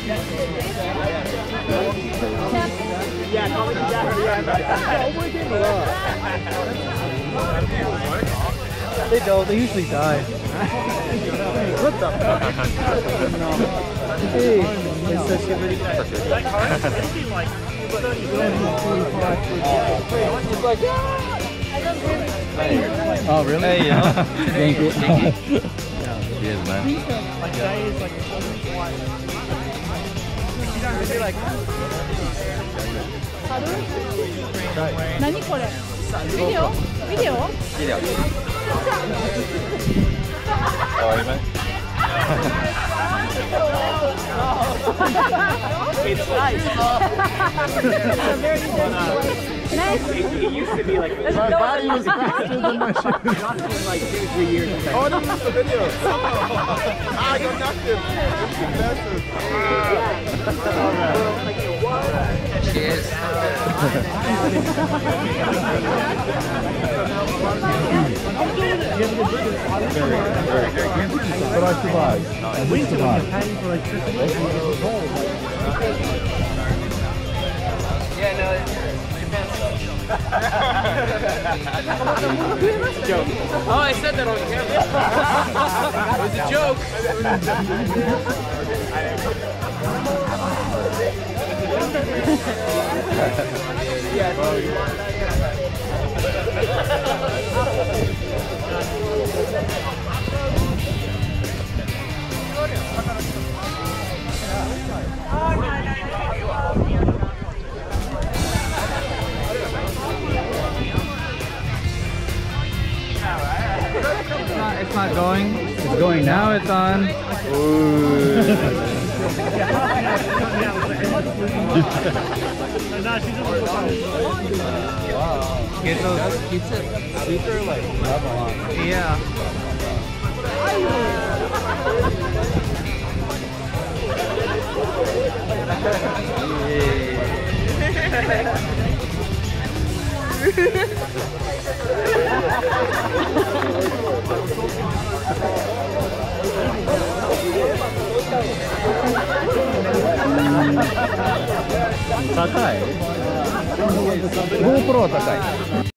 Yeah, call me Jack. They don't. They usually die. What the fuck? Hey, it's such a really nice. That car is thinking like 35. Oh, really? Hey, yeah. Thank you. Yes, man. Like, that is like like 何これビデオビデオビデオ。かわいいね。 It's nice. Nice. It used to be like My body was faster than my shoes. like 2-3 years ago. Oh, this is the video. I got nothing. Cheers. But I survived. I did survive. Yeah, no, Japan sucks. Joke. Oh, I said that on camera. It was a joke. It's not going. It's going Now it's on. Get those. Keeps it super like level on. Yeah. GoPro は高い。